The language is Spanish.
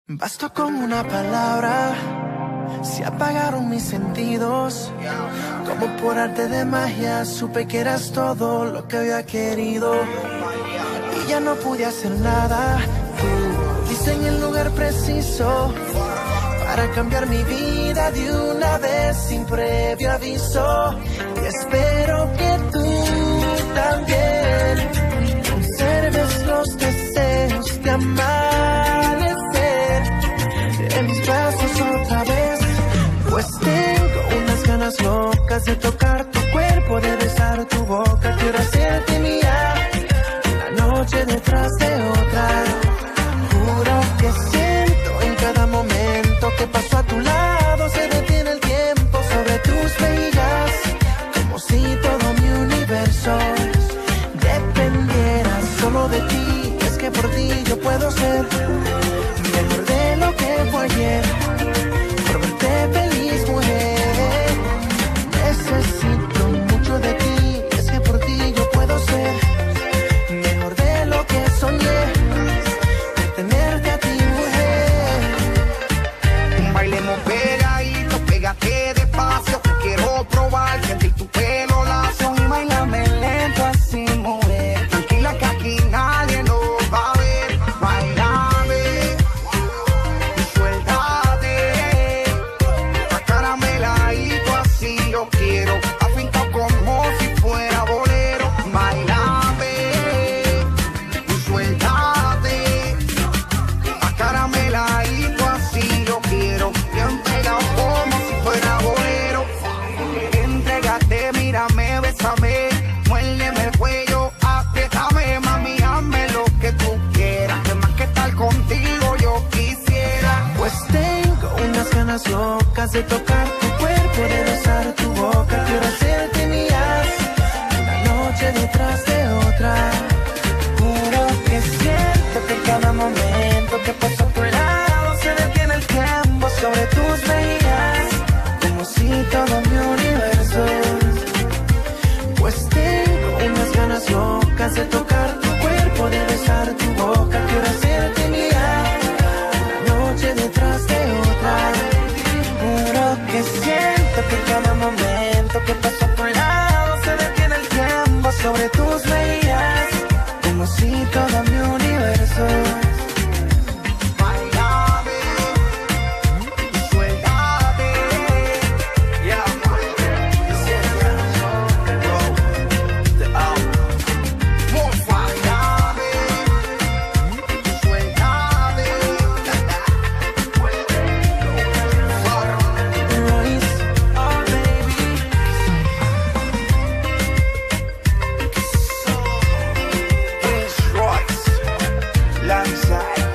Bastó con una palabra, se apagaron mis sentidos. Como por arte de magia supe que eras todo lo que había querido. Y ya no pude hacer nada, tú diste en el lugar preciso para cambiar mi vida de una vez sin previo aviso. Y espero que tú también conserves los deseos de amanecer en mis brazos otra vez, pues tengo unas ganas locas de tocar tu cuerpo, de besar tu boca. Quiero hacerte mía una noche detrás de otra. Juro que siento en cada momento que paso a tu lado, se detiene el tiempo sobre tus mejillas, como si todo mi universo dependiera solo de ti. Es que por ti yo puedo ser mejor de lo que fue ayer, por verte feliz, mujer. Necesito mucho de ti, es que por ti yo puedo ser mejor de lo que soñé, de tenerte a ti, mujer. Bailemos pegadito, pégate despacio, que quiero probar, sentir tu pelo lacio y bailame lento así, mujer. Tranquila que aquí nadie nos va a ver. Bailame y suéltate, acarameladito así yo quiero, afincado como si fuera bolero. Bailame y suéltate, acarameladito así yo quiero, bien pegado como si fuera bolero. Entrégate, mírame, bésame, muérdeme el cuello, apriétame, mami, hazme lo que tú quieras, que más que estar contigo yo quisiera. Pues tengo unas ganas locas de tocar tu cuerpo, de besar tu boca. Quiero hacerte mía una noche detrás de otra. Juro que siento que cada momento que paso a tu lado se detiene el tiempo sobre tus mejillas, como si todo mi universo. Pues tengo unas ganas locas de tocar tu cuerpo, de besar tu boca. Quiero hacerte mía una noche detrás de otra. Juro que siento que cada momento que paso a tu lado se detiene el tiempo sobre tus mejillas, como si todo mi universo. Bailame y suéltate, yeah. More bailame y suéltate. Royce, oh baby. Prince Royce, Lanza.